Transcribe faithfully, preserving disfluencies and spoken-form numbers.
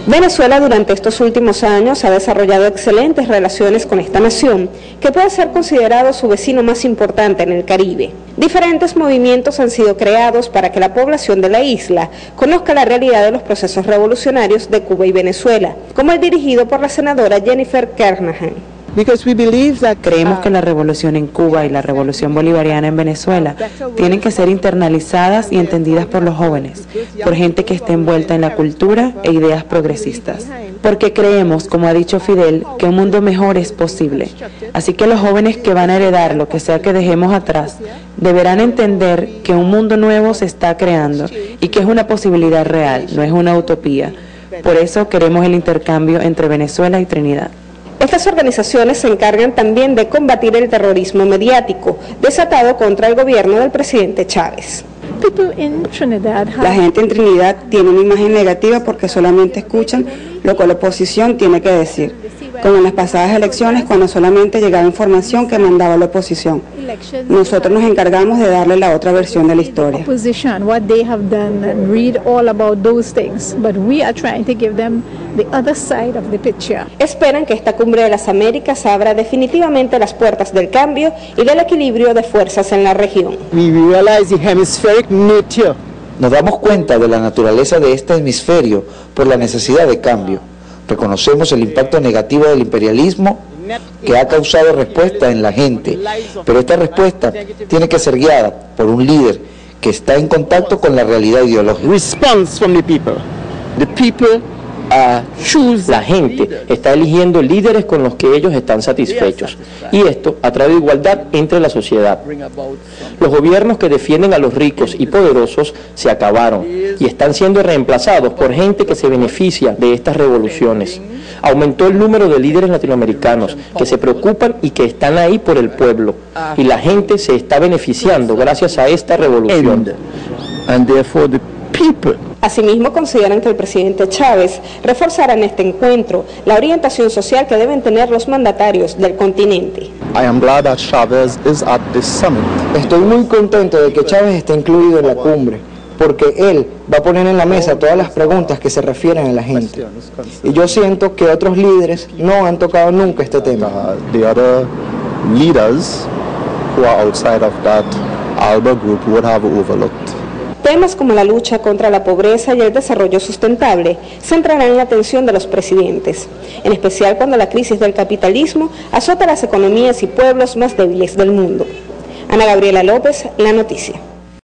Venezuela durante estos últimos años ha desarrollado excelentes relaciones con esta nación, que puede ser considerado su vecino más importante en el Caribe. Diferentes movimientos han sido creados para que la población de la isla conozca la realidad de los procesos revolucionarios de Cuba y Venezuela, como el dirigido por la senadora Jennifer Kernahan. Creemos que la revolución en Cuba y la revolución bolivariana en Venezuela tienen que ser internalizadas y entendidas por los jóvenes, por gente que esté envuelta en la cultura e ideas progresistas. Porque creemos, como ha dicho Fidel, que un mundo mejor es posible. Así que los jóvenes que van a heredar lo que sea que dejemos atrás, deberán entender que un mundo nuevo se está creando y que es una posibilidad real, no es una utopía. Por eso queremos el intercambio entre Venezuela y Trinidad. Estas organizaciones se encargan también de combatir el terrorismo mediático desatado contra el gobierno del presidente Chávez. La gente en Trinidad tiene una imagen negativa porque solamente escuchan lo que la oposición tiene que decir, como en las pasadas elecciones cuando solamente llegaba información que mandaba la oposición. Nosotros nos encargamos de darle la otra versión de la historia. Esperan que esta cumbre de las Américas abra definitivamente las puertas del cambio y del equilibrio de fuerzas en la región. Nos damos cuenta de la naturaleza de este hemisferio por la necesidad de cambio. Reconocemos el impacto negativo del imperialismo que ha causado respuesta en la gente, pero esta respuesta tiene que ser guiada por un líder que está en contacto con la realidad ideológica. La gente está eligiendo líderes con los que ellos están satisfechos, y esto ha traído igualdad entre la sociedad. Los gobiernos que defienden a los ricos y poderosos se acabaron y están siendo reemplazados por gente que se beneficia de estas revoluciones. Aumentó el número de líderes latinoamericanos que se preocupan y que están ahí por el pueblo, y la gente se está beneficiando gracias a esta revolución. Asimismo, consideran que el presidente Chávez reforzará en este encuentro la orientación social que deben tener los mandatarios del continente. Estoy muy contento de que Chávez esté incluido en la cumbre, porque él va a poner en la mesa todas las preguntas que se refieren a la gente. Y yo siento que otros líderes no han tocado nunca este tema. Temas como la lucha contra la pobreza y el desarrollo sustentable centrarán la atención de los presidentes, en especial cuando la crisis del capitalismo azota las economías y pueblos más débiles del mundo. Ana Gabriela López, La Noticia.